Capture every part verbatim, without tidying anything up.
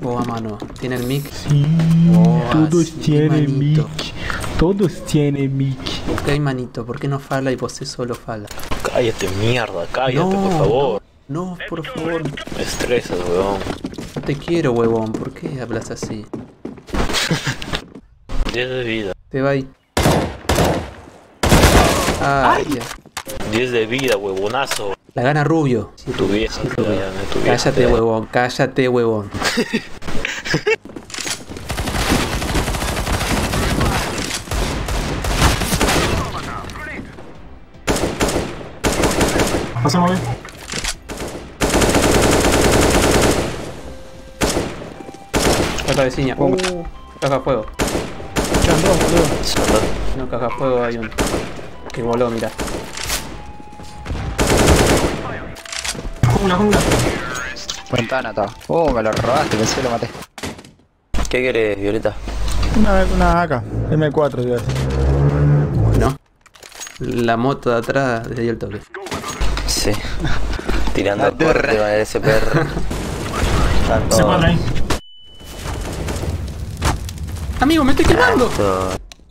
O a mano. ¿Tiene el mic? Sí, oh, todos sí, tienen manito. mic. Todos tienen mic. Ok, manito, ¿por qué no fala y vos solo fala? Cállate, mierda, cállate, No, por favor. No, por favor. Me estresas, weón. No te quiero, huevón. ¿Por qué hablas así? diez de vida. Te va ahí. Ay, ya. diez de vida, huevonazo. La gana Rubio. Sí, Tu vieja, sí, te Rubio. da, tu vieja Cállate, te da. huevón. Cállate, huevón. Pasamos bien. Caja vecina. Uh, caja fuego. Quedan dos, boludo. No, caja fuego hay un. Que voló, mira. Jungla, jungla. Ventana, está. Oh, me lo robaste, pensé que lo maté. ¿Qué querés, Violeta? Una, una A K. M cuatro, digo. Bueno. La moto de atrás desde el toque. Sí. Tirando La a corte con el S P R. Están Se todos. cuadra ahí. Amigo, me estoy quemando. Todo.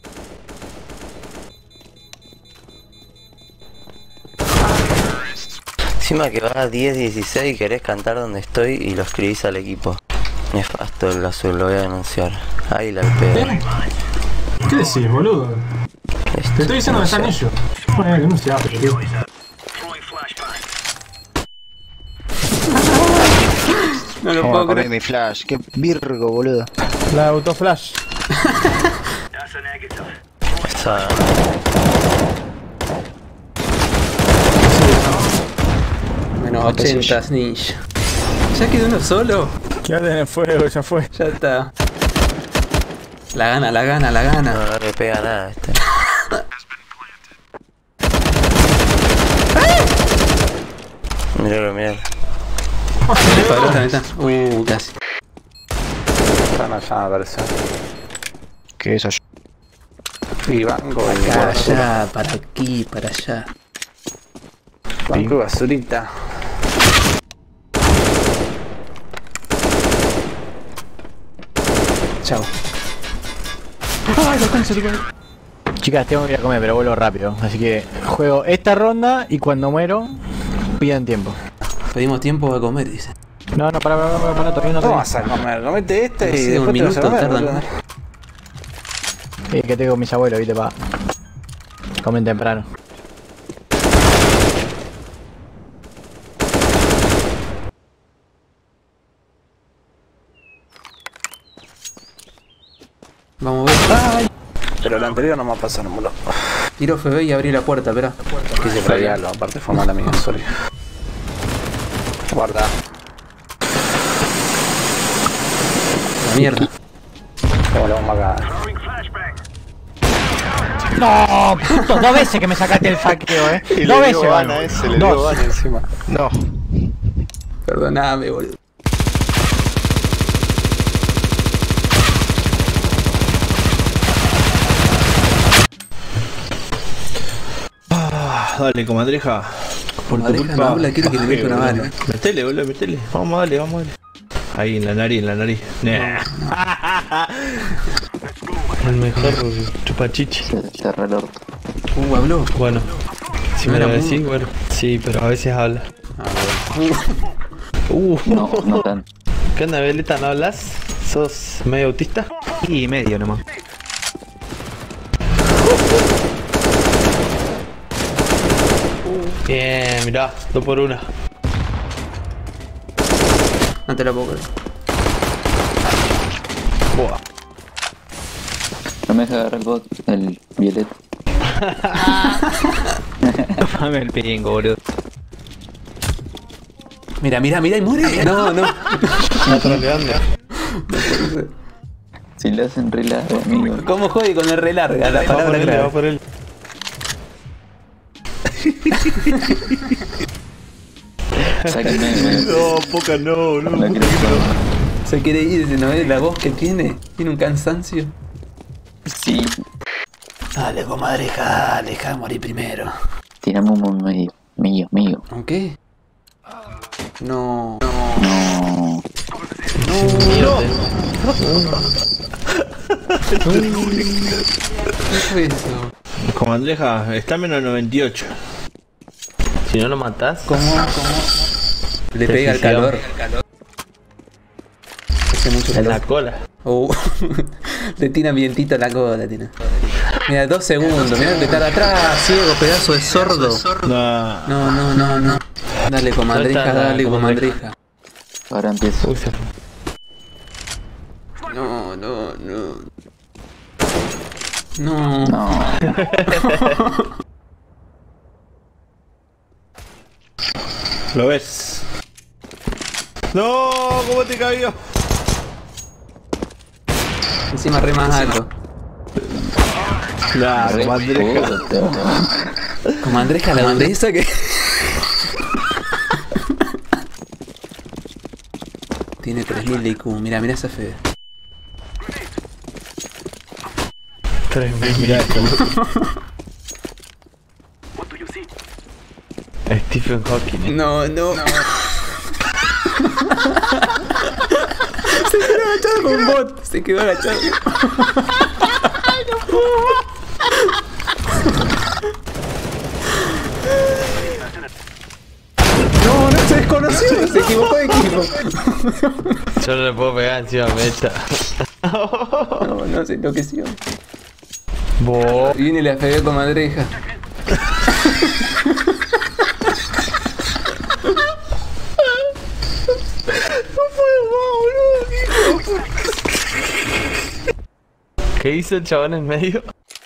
Encima que va a diez dieciséis y querés cantar donde estoy y lo escribís al equipo. Nefasto el azul, lo voy a denunciar. Ahí la al pedo. ¿Qué decís, boludo? Te estoy diciendo que están ellos. Bueno, que no se hace, tío. No lo ¿Cómo puedo comí creer. mi flash? Qué virgo, boludo. La autoflash. Esa... Menos ochenta, ninja. ¿Ya quedó uno solo? Quédate en el fuego, ya fue. Ya está. La gana, la gana, la gana. No, no le pega nada este. Míralo, míralo. Disparó esta mitad. Uh, casi. Están allá, me parece. ¿Qué es eso? Y banco, Para allá, para aquí, para allá. banco basurita. Chao. Chicas, tengo que ir a comer, pero vuelvo rápido. Así que juego esta ronda y cuando muero, pidan tiempo. Pedimos tiempo a comer, dice. No, no, para, para, para, para, todavía no ¿Cómo te vas a comer? Comete este y Sí, después un te vas minuto a comer, tardan en boludo. comer. Eh, que tengo mis abuelos, viste, pa. Comen temprano. Vamos a ver. ¡Ay! Pero la anterior no me va a pasar, boludo. Tiro F B y abrí la puerta, espera. Quise fallarlo, aparte fue mala mía, sorry. Guarda. La mierda. Como la bomba acá. No, puto, dos veces que me sacaste el saqueo, eh. Y Dos le veces, dio van. gana ese, le dio Dos. gana encima. No. Perdoname, boludo. Dale, comadreja. Por tu Comadreja culpa. no habla, quiere que le meta una bala. Metele, boludo, metele. Vamos, dale, vamos, dale. Ahí, en la nariz, en la nariz. Nah. El mejor chupachichi. Se re el orto. Uh, habló. Bueno, si No me lo era decís, muy- bueno. Sí, pero a veces habla. A ver. Uh, No, no tan. ¿Qué onda, Violeta? ¿No hablas? ¿Sos medio autista? Y medio nomás. Bien, mirá, dos por una. No te la puedo creer. Buah. No me deja agarrar el bot, el violet. Dame el pingo, boludo. Mira, mira, mira y muere. No, no. Está troleando. Si le hacen relax, amigo. ¿Cómo jode con el re larga la Va por palabra él, va clave? por él. Sáquenme. No, poca no, no. No quiero Se quiere ir, ¿no ves la voz que tiene? Tiene un cansancio. Sí, Dale, comadreja, deja de morir primero. tiramos un medio. Mío, mío. ¿Con qué? No. No. No. ¿Qué fue eso? Comandreja, está menos noventa y ocho. Si no lo matás, ¿Cómo? ¿Cómo? Le pega el calor. Hace mucho En calor. la cola. Uh, le tira vientito a la cola, tira. Mira, dos segundos, mira que está atrás, ciego, pedazo de sordo. No. No, no, no, no. Dale, comandrija, ¿Dónde está la dale, comandrija? comandrija. Ahora empiezo. uy, se fue. No, no, no. No. No. ¿Lo ves? No, ¿cómo te cayó? Encima re más alto. La comandreja. Comandrija, la bandesa que... Tiene tres mil de I Q, mira, mira esa fe. tres mil. Mirá esto. Stephen Hawking. No, no. no. Se quedó agachado con bot. Se quedó agachado. No, no, se desconoció. Se equivocó de equipo. Yo no le puedo pegar encima mecha. No, no, se enloqueció. Bo. Viene la F B comadreja. ¿Qué hizo el chabón en medio?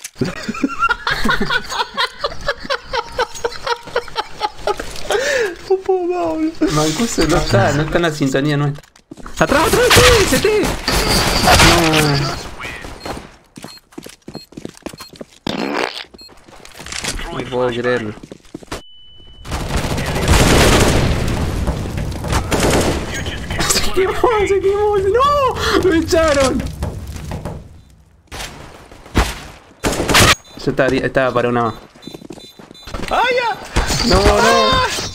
Mancuso no está, no está en la sintonía nuestra. ¡Atrás, atrás, sí! ¡C T! No. No puedo creerlo. ¡Se quemó, se quemó! ¡No! ¡Lo echaron! Yo estaba, estaba para una más. ¡Ah, ya! ¡No, no!